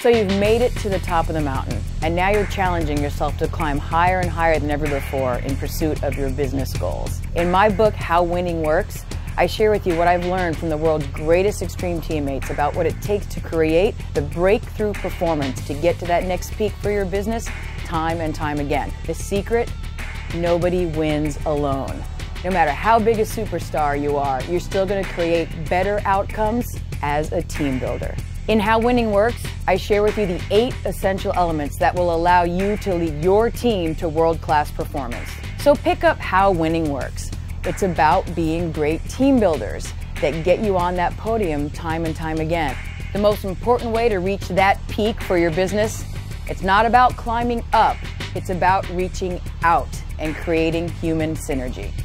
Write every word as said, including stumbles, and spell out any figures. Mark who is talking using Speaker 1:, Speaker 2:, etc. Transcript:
Speaker 1: So you've made it to the top of the mountain, and now you're challenging yourself to climb higher and higher than ever before in pursuit of your business goals. In my book, How Winning Works, I share with you what I've learned from the world's greatest extreme teammates about what it takes to create the breakthrough performance to get to that next peak for your business time and time again. The secret: nobody wins alone. No matter how big a superstar you are, you're still going to create better outcomes as a team builder. In How Winning Works, I share with you the eight essential elements that will allow you to lead your team to world-class performance. So pick up How Winning Works. It's about being great team builders that get you on that podium time and time again. The most important way to reach that peak for your business, it's not about climbing up, it's about reaching out and creating human synergy.